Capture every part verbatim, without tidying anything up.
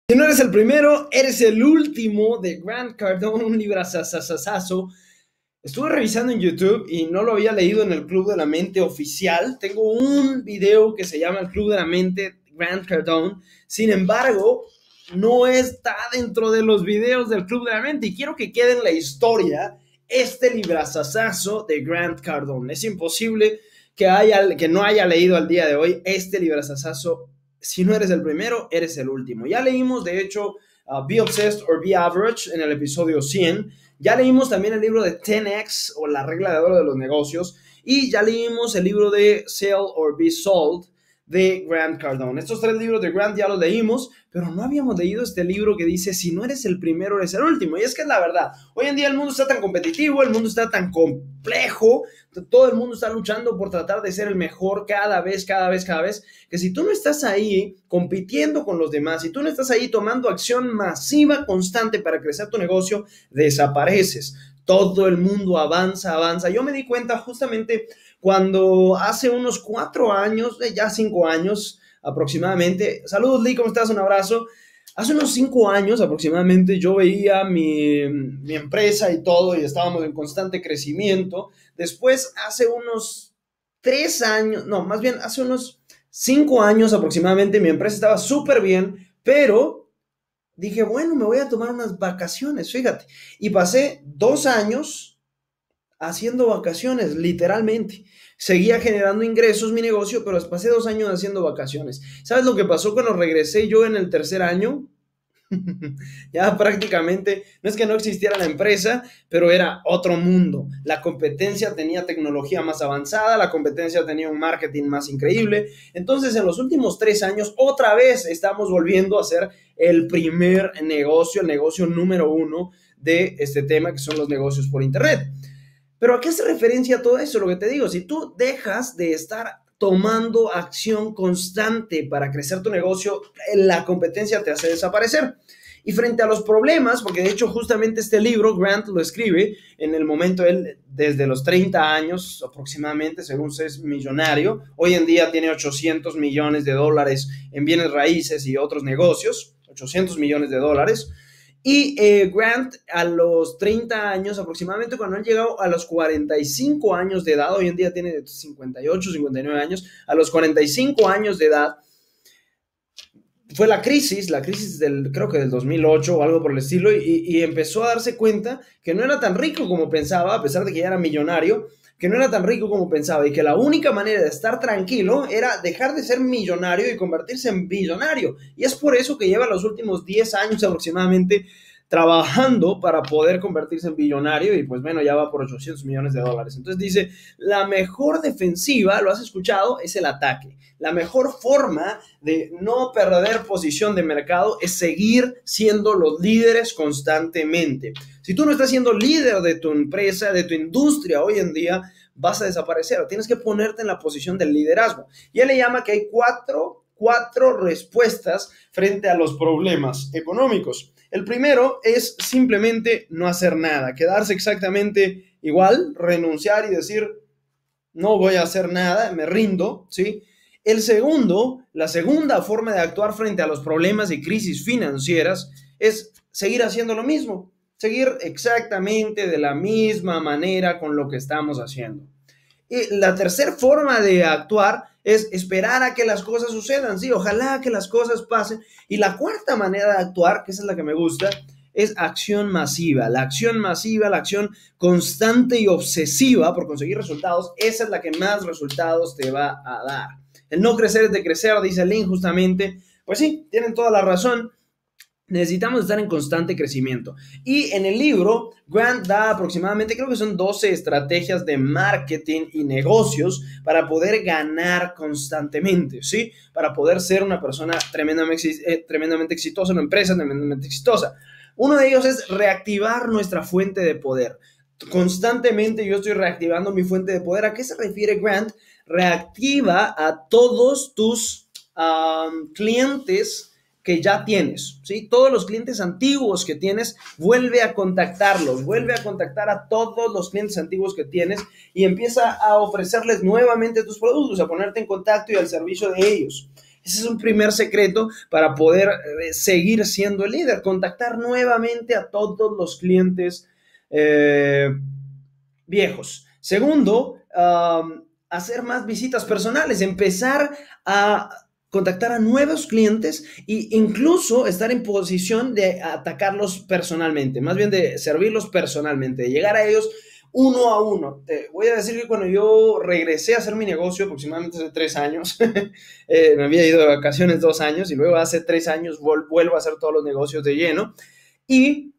Si no eres el primero, eres el último, de Grant Cardone, un librazazazazo. Estuve revisando en YouTube y no lo había leído en el Club de la Mente oficial. Tengo un video que se llama El Club de la Mente, Grant Cardone. Sin embargo, no está dentro de los videos del Club de la Mente y quiero que quede en la historia este librazazazo de Grant Cardone. Es imposible que, haya, que no haya leído al día de hoy este librazazazo. Si no eres el primero, eres el último. Ya leímos, de hecho, uh, Be Obsessed or Be Average en el episodio cien. Ya leímos también el libro de ten X o La regla de oro de los negocios. Y ya leímos el libro de Sell or Be Sold de Grant Cardone. Estos tres libros de Grant ya los leímos, pero no habíamos leído este libro que dice, si no eres el primero, eres el último. Y es que es la verdad. Hoy en día el mundo está tan competitivo, el mundo está tan complejo, todo el mundo está luchando por tratar de ser el mejor cada vez, cada vez, cada vez, que si tú no estás ahí compitiendo con los demás, si tú no estás ahí tomando acción masiva, constante para crecer tu negocio, desapareces. Todo el mundo avanza, avanza. Yo me di cuenta justamente cuando hace unos cuatro años, ya cinco años aproximadamente, saludos Lee, ¿cómo estás? Un abrazo. Hace unos cinco años aproximadamente yo veía mi, mi empresa y todo y estábamos en constante crecimiento. Después hace unos tres años, no, más bien hace unos cinco años aproximadamente mi empresa estaba súper bien, pero dije, bueno, me voy a tomar unas vacaciones, fíjate. Y pasé dos años haciendo vacaciones, literalmente. Seguía generando ingresos mi negocio, pero pasé dos años haciendo vacaciones. ¿Sabes lo que pasó cuando regresé yo en el tercer año? Ya prácticamente, no es que no existiera la empresa, pero era otro mundo. La competencia tenía tecnología más avanzada, la competencia tenía un marketing más increíble. Entonces, en los últimos tres años, otra vez estamos volviendo a ser el primer negocio, el negocio número uno de este tema, que son los negocios por internet. Pero ¿a qué hace referencia todo eso? Lo que te digo, si tú dejas de estar tomando acción constante para crecer tu negocio, la competencia te hace desaparecer. Y frente a los problemas, porque de hecho justamente este libro Grant lo escribe en el momento, él desde los treinta años aproximadamente, según es millonario, hoy en día tiene ochocientos millones de dólares en bienes raíces y otros negocios, ochocientos millones de dólares. Y eh, Grant a los treinta años aproximadamente, cuando él llegó a los cuarenta y cinco años de edad, hoy en día tiene cincuenta y ocho, cincuenta y nueve años, a los cuarenta y cinco años de edad, fue la crisis, la crisis del, creo que del dos mil ocho o algo por el estilo, y, y empezó a darse cuenta que no era tan rico como pensaba, a pesar de que ya era millonario, que no era tan rico como pensaba y que la única manera de estar tranquilo era dejar de ser millonario y convertirse en billonario. Y es por eso que lleva los últimos diez años aproximadamente trabajando para poder convertirse en billonario y pues bueno, ya va por ochocientos millones de dólares. Entonces dice, la mejor defensiva, lo has escuchado, es el ataque. La mejor forma de no perder posición de mercado es seguir siendo los líderes constantemente. Si tú no estás siendo líder de tu empresa, de tu industria hoy en día, vas a desaparecer. Tienes que ponerte en la posición del liderazgo. Y él le llama que hay cuatro, cuatro respuestas frente a los problemas económicos. El primero es simplemente no hacer nada, quedarse exactamente igual, renunciar y decir, no voy a hacer nada, me rindo, ¿sí? El segundo, la segunda forma de actuar frente a los problemas y crisis financieras es seguir haciendo lo mismo, seguir exactamente de la misma manera con lo que estamos haciendo. Y la tercera forma de actuar es esperar a que las cosas sucedan, sí, ojalá que las cosas pasen. Y la cuarta manera de actuar, que esa es la que me gusta, es acción masiva. La acción masiva, la acción constante y obsesiva por conseguir resultados, esa es la que más resultados te va a dar. El no crecer es de crecer, dice Lynn justamente. Pues sí, tienen toda la razón. Necesitamos estar en constante crecimiento. Y en el libro, Grant da aproximadamente, creo que son doce estrategias de marketing y negocios para poder ganar constantemente, ¿sí? Para poder ser una persona tremendamente, eh, tremendamente exitosa, una empresa tremendamente exitosa. Uno de ellos es reactivar nuestra fuente de poder. Constantemente yo estoy reactivando mi fuente de poder. ¿A qué se refiere Grant? Reactiva a todos tus um, clientes que ya tienes, ¿sí? Todos los clientes antiguos que tienes, vuelve a contactarlos, vuelve a contactar a todos los clientes antiguos que tienes y empieza a ofrecerles nuevamente tus productos, a ponerte en contacto y al servicio de ellos. Ese es un primer secreto para poder eh, seguir siendo el líder, contactar nuevamente a todos los clientes eh, viejos. Segundo, um, hacer más visitas personales, empezar a contactar a nuevos clientes e incluso estar en posición de atacarlos personalmente, más bien de servirlos personalmente, de llegar a ellos uno a uno. Te voy a decir que cuando yo regresé a hacer mi negocio, aproximadamente hace tres años, eh, me había ido de vacaciones dos años y luego hace tres años vuelvo a hacer todos los negocios de lleno y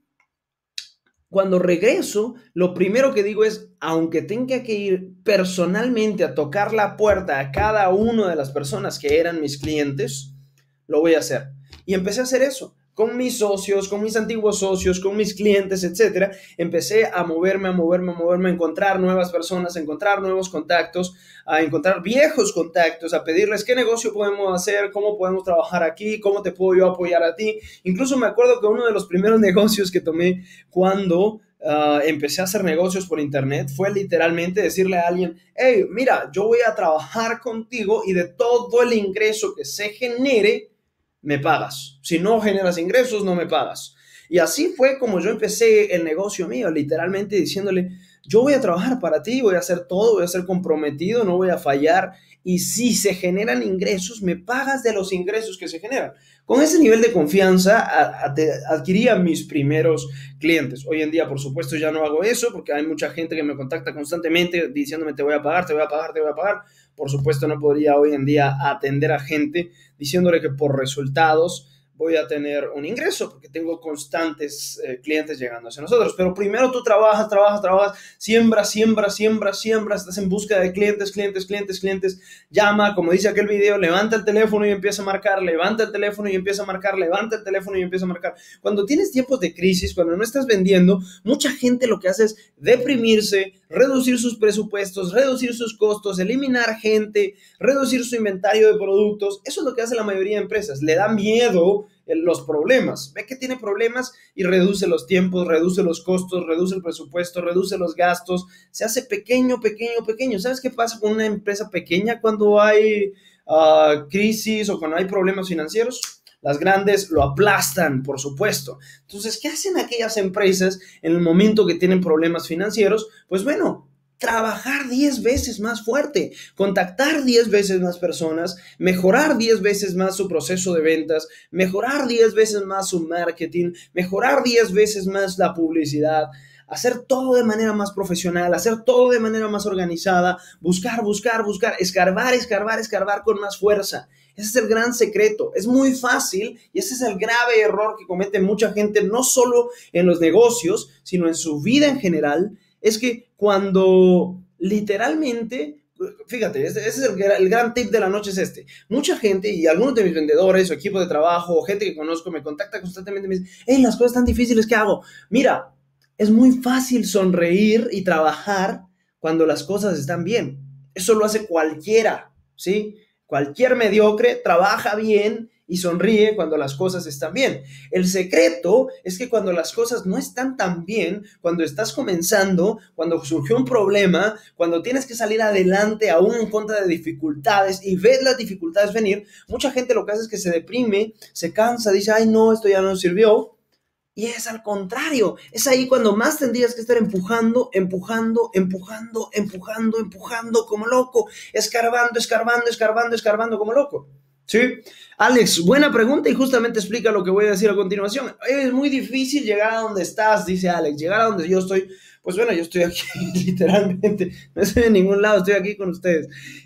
cuando regreso, lo primero que digo es, aunque tenga que ir personalmente a tocar la puerta a cada una de las personas que eran mis clientes, lo voy a hacer. Y empecé a hacer eso con mis socios, con mis antiguos socios, con mis clientes, etcétera. Empecé a moverme, a moverme, a moverme, a encontrar nuevas personas, a encontrar nuevos contactos, a encontrar viejos contactos, a pedirles qué negocio podemos hacer, cómo podemos trabajar aquí, cómo te puedo yo apoyar a ti. Incluso me acuerdo que uno de los primeros negocios que tomé cuando Uh, empecé a hacer negocios por internet fue literalmente decirle a alguien, hey, mira, yo voy a trabajar contigo y de todo el ingreso que se genere, me pagas. Si no generas ingresos, no me pagas. Y así fue como yo empecé el negocio mío, literalmente diciéndole, yo voy a trabajar para ti, voy a hacer todo, voy a ser comprometido, no voy a fallar. Y si se generan ingresos, me pagas de los ingresos que se generan. Con ese nivel de confianza adquiría mis primeros clientes. Hoy en día, por supuesto, ya no hago eso porque hay mucha gente que me contacta constantemente diciéndome te voy a pagar, te voy a pagar, te voy a pagar. Por supuesto, no podría hoy en día atender a gente diciéndole que por resultados voy a tener un ingreso porque tengo constantes eh, clientes llegando hacia nosotros. Pero primero tú trabajas, trabajas, trabajas, siembras, siembras, siembras, siembras, estás en busca de clientes, clientes, clientes, clientes. Llama, como dice aquel video, levanta el teléfono y empieza a marcar, levanta el teléfono y empieza a marcar, levanta el teléfono y empieza a marcar. Cuando tienes tiempos de crisis, cuando no estás vendiendo, mucha gente lo que hace es deprimirse, reducir sus presupuestos, reducir sus costos, eliminar gente, reducir su inventario de productos. Eso es lo que hace la mayoría de empresas. Le da miedo los problemas. Ve que tiene problemas y reduce los tiempos, reduce los costos, reduce el presupuesto, reduce los gastos. Se hace pequeño, pequeño, pequeño. ¿Sabes qué pasa con una empresa pequeña cuando hay uh, crisis o cuando hay problemas financieros? Las grandes lo aplastan, por supuesto. Entonces, ¿qué hacen aquellas empresas en el momento que tienen problemas financieros? Pues bueno, trabajar diez veces más fuerte, contactar diez veces más personas, mejorar diez veces más su proceso de ventas, mejorar diez veces más su marketing, mejorar diez veces más la publicidad, hacer todo de manera más profesional, hacer todo de manera más organizada, buscar, buscar, buscar, escarbar, escarbar, escarbar con más fuerza. Ese es el gran secreto. Es muy fácil y ese es el grave error que comete mucha gente, no solo en los negocios, sino en su vida en general. Es que cuando literalmente, fíjate, ese es el, el gran tip de la noche es este. Mucha gente y algunos de mis vendedores o equipo de trabajo o gente que conozco me contacta constantemente y me dice, hey, las cosas tan difíciles, ¿qué hago? Mira, es muy fácil sonreír y trabajar cuando las cosas están bien. Eso lo hace cualquiera, ¿sí? Cualquier mediocre trabaja bien y sonríe cuando las cosas están bien. El secreto es que cuando las cosas no están tan bien, cuando estás comenzando, cuando surgió un problema, cuando tienes que salir adelante aún en contra de dificultades y ves las dificultades venir, mucha gente lo que hace es que se deprime, se cansa, dice, ay no, esto ya no sirvió. Y es al contrario, es ahí cuando más tendrías que estar empujando, empujando, empujando, empujando, empujando como loco, escarbando, escarbando, escarbando, escarbando como loco. ¿Sí? Alex, buena pregunta y justamente explica lo que voy a decir a continuación. Es muy difícil llegar a donde estás, dice Alex, llegar a donde yo estoy. Pues bueno, yo estoy aquí literalmente, no estoy en ningún lado, estoy aquí con ustedes.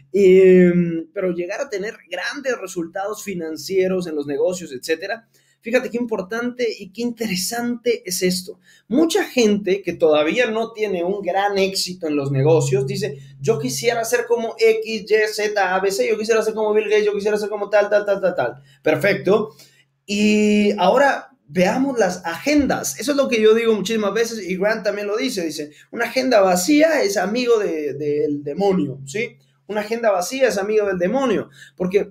Eh, pero llegar a tener grandes resultados financieros en los negocios, etcétera. Fíjate qué importante y qué interesante es esto. Mucha gente que todavía no tiene un gran éxito en los negocios dice, yo quisiera ser como X, Y, Z, A, B, C, yo quisiera ser como Bill Gates, yo quisiera ser como tal, tal, tal, tal, tal. Perfecto. Y ahora veamos las agendas. Eso es lo que yo digo muchísimas veces y Grant también lo dice. Dice, una agenda vacía es amigo de, del demonio, ¿sí? Una agenda vacía es amigo del demonio. Porque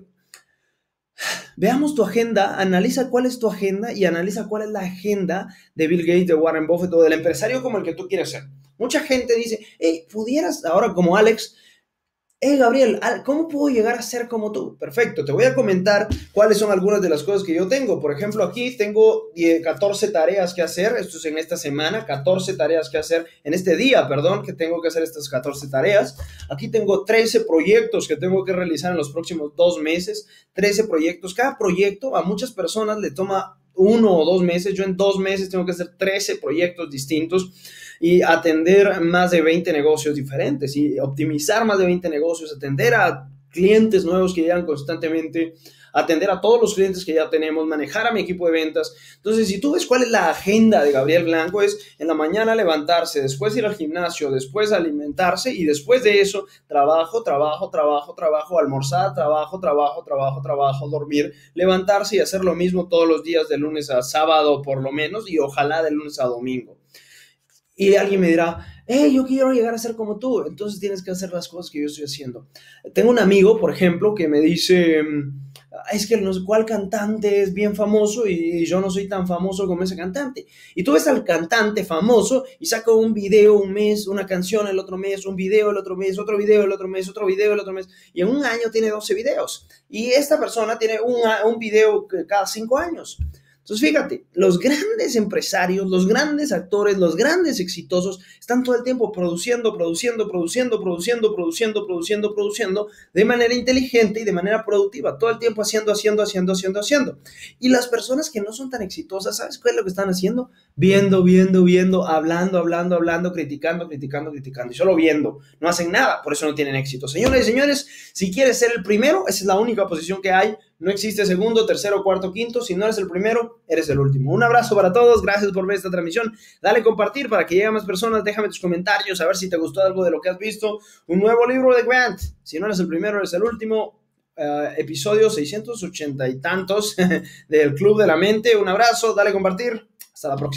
veamos tu agenda, analiza cuál es tu agenda y analiza cuál es la agenda de Bill Gates, de Warren Buffett o del empresario como el que tú quieres ser. Mucha gente dice, hey, pudieras, ahora como Alex, hey Gabriel, ¿cómo puedo llegar a ser como tú? Perfecto, te voy a comentar cuáles son algunas de las cosas que yo tengo. Por ejemplo, aquí tengo catorce tareas que hacer, esto es en esta semana, catorce tareas que hacer, en este día, perdón, que tengo que hacer estas catorce tareas. Aquí tengo trece proyectos que tengo que realizar en los próximos dos meses, trece proyectos. Cada proyecto a muchas personas le toma uno o dos meses, yo en dos meses tengo que hacer trece proyectos distintos y atender más de veinte negocios diferentes y optimizar más de veinte negocios, atender a clientes nuevos que llegan constantemente, atender a todos los clientes que ya tenemos, manejar a mi equipo de ventas. Entonces, si tú ves cuál es la agenda de Gabriel Blanco, es en la mañana levantarse, después ir al gimnasio, después alimentarse y después de eso, trabajo, trabajo, trabajo, trabajo, almorzar, trabajo, trabajo, trabajo, trabajo, dormir, levantarse y hacer lo mismo todos los días de lunes a sábado por lo menos y ojalá de lunes a domingo. Y alguien me dirá, hey, yo quiero llegar a ser como tú, entonces tienes que hacer las cosas que yo estoy haciendo. Tengo un amigo, por ejemplo, que me dice, es que no sé cuál cantante es bien famoso y yo no soy tan famoso como ese cantante. Y tú ves al cantante famoso y saca un video un mes, una canción el otro mes, un video el otro mes, otro video el otro mes, otro video el otro mes, y en un año tiene doce videos. Y esta persona tiene un, un video cada cinco años. Entonces, fíjate, los grandes empresarios, los grandes actores, los grandes exitosos están todo el tiempo produciendo, produciendo, produciendo, produciendo, produciendo, produciendo, produciendo de manera inteligente y de manera productiva, todo el tiempo haciendo, haciendo, haciendo, haciendo, haciendo. Y las personas que no son tan exitosas, ¿sabes qué es lo que están haciendo? Viendo, viendo, viendo, hablando, hablando, hablando, criticando, criticando, criticando y solo viendo. No hacen nada, por eso no tienen éxito. Señoras y señores, si quieres ser el primero, esa es la única posición que hay. No existe segundo, tercero, cuarto, quinto. Si no eres el primero, eres el último. Un abrazo para todos. Gracias por ver esta transmisión. Dale compartir para que lleguen más personas. Déjame tus comentarios a ver si te gustó algo de lo que has visto. Un nuevo libro de Grant. Si no eres el primero, eres el último. Uh, episodio seiscientos ochenta y tantos del Club de la Mente. Un abrazo. Dale compartir. Hasta la próxima.